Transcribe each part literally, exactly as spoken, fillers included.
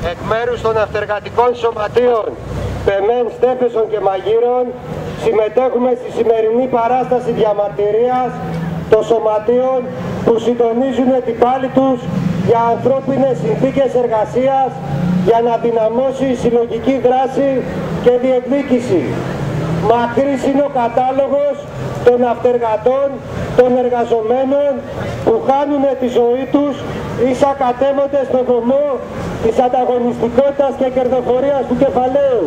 εκ μέρους των ναυτεργατικών σωματείων Πεμέν, Στέφεσον και Μαγείρων συμμετέχουμε στη σημερινή παράσταση διαμαρτυρίας των σωματείων που συντονίζουν την πάλη τους για ανθρώπινες συνθήκες εργασίας, για να δυναμώσει η συλλογική δράση και διεκδίκηση. Μακρύς είναι ο κατάλογος των ναυτεργατών, των εργαζομένων που χάνουν τη ζωή τους ίσα κατέβονται στον βωμό της ανταγωνιστικότητας και κερδοφορίας του κεφαλαίου.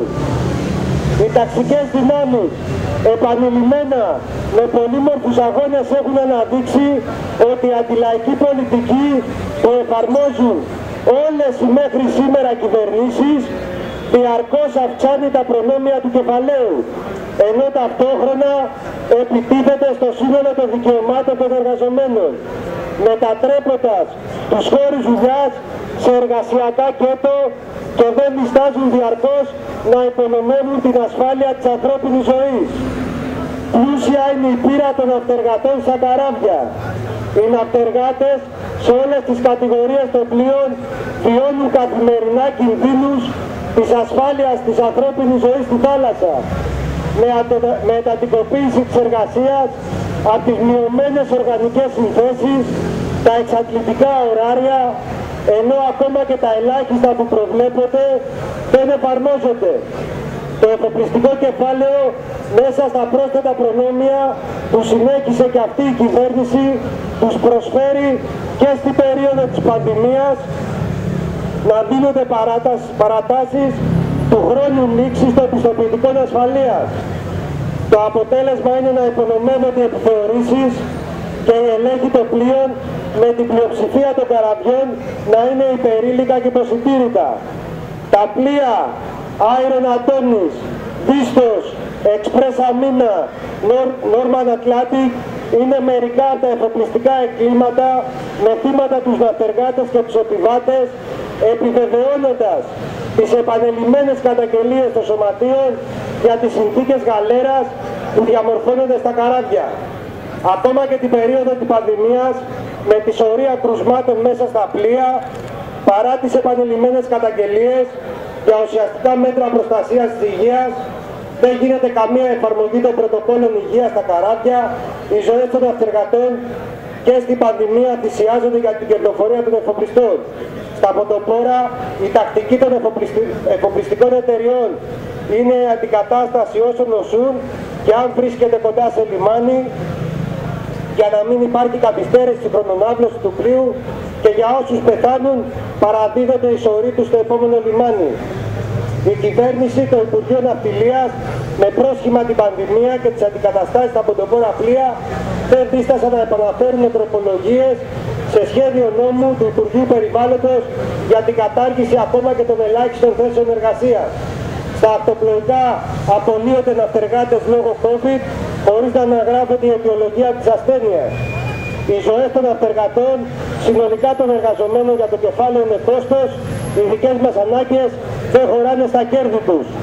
Οι ταξικές δυνάμεις επανειλημμένα με πολύμορφους αγώνες έχουν αναδείξει ότι η αντιλαϊκή πολιτική που εφαρμόζουν όλες οι μέχρι σήμερα κυβερνήσεις διαρκώς αυξάνει τα προνόμια του κεφαλαίου, ενώ ταυτόχρονα επιτίθεται στο σύνολο των δικαιωμάτων των εργαζομένων, μετατρέποντας τους χώρους δουλειάς σε εργασιακά γκέτο και δεν διστάζουν διαρκώς να υπονομεύουν την ασφάλεια της ανθρώπινης ζωής. Πλούσια είναι η πείρα των ναυτεργατών στα καράβια. Οι ναυτεργάτες σε όλες τις κατηγορίες των πλοίων βιώνουν καθημερινά κινδύνους της ασφάλειας της ανθρώπινης ζωής στη θάλασσα, με, με εντατικοποίηση της εργασίας από τις μειωμένες οργανικές συνθέσεις, τα εξαντλητικά ωράρια, ενώ ακόμα και τα ελάχιστα που προβλέπονται δεν εφαρμόζονται. Το εφοπλιστικό κεφάλαιο μέσα στα πρόσθετα προνόμια που συνέχισε και αυτή η κυβέρνηση τους προσφέρει και στην περίοδο της πανδημίας να δίνονται παρατάσεις του χρόνου λήξης των πιστοποιητικών ασφαλείας. Το αποτέλεσμα είναι να υπονομεύονται οι επιθεωρήσεις και η ελέγχη των πλοίων με την πλειοψηφία των καραβιών να είναι υπερήλικα και προσιτήρητα. Τα πλοία Iron Atonis, Vistos, Express Amina, Norman Atlantic είναι μερικά από τα εφοπλιστικά εγκλήματα με θύματα τους ναυτεργάτες και τους επιβάτες, επιβεβαιώνοντας τις επανελειμμένες καταγγελίες των σωματείων για τις συνθήκες γαλέρας που διαμορφώνονται στα καράβια. Ακόμα και την περίοδο της πανδημίας, με τη σωρία κρουσμάτων μέσα στα πλοία, παρά τις επανελειμμένες καταγγελίες για ουσιαστικά μέτρα προστασίας της υγείας, δεν γίνεται καμία εφαρμογή των πρωτοκόλων υγείας στα καράβια. Οι ζωές των ναυτεργατών και στην πανδημία θυσιάζονται για την κερδοφορία των εφοπλιστών. Στα ποτοπόρα η τακτική των εφοπλιστικών εταιριών είναι η αντικατάσταση όσων νοσούν και αν βρίσκεται κοντά σε λιμάνι, για να μην υπάρχει καθυστέρηση στην χρονονάβλωση του πλοίου, και για όσους πεθάνουν παραδίδονται οι σωροί τους στο επόμενο λιμάνι. Η κυβέρνηση, το Υπουργείο Ναυτιλίας, με πρόσχημα την πανδημία και τις αντικαταστάσεις στα ποντοπόρα πλοία, δεν δίστασαν να επαναφέρουν τροπολογίες σε σχέδιο νόμου του Υπουργείου Περιβάλλοντος για την κατάργηση ακόμα και των ελάχιστων θέσεων εργασίας. Στα αυτοπλοϊκά απολύονται ναυτεργάτες λόγω COVID, χωρίς να αναγράφεται η αιτιολογία της ασθένειας. Οι ζωές των ναυτεργατών, συνολικά των εργαζομένων για το κεφάλαιο είναι κόστος, οι δικές μας ανάγκες δεν χωράνε στα κέρδη τους.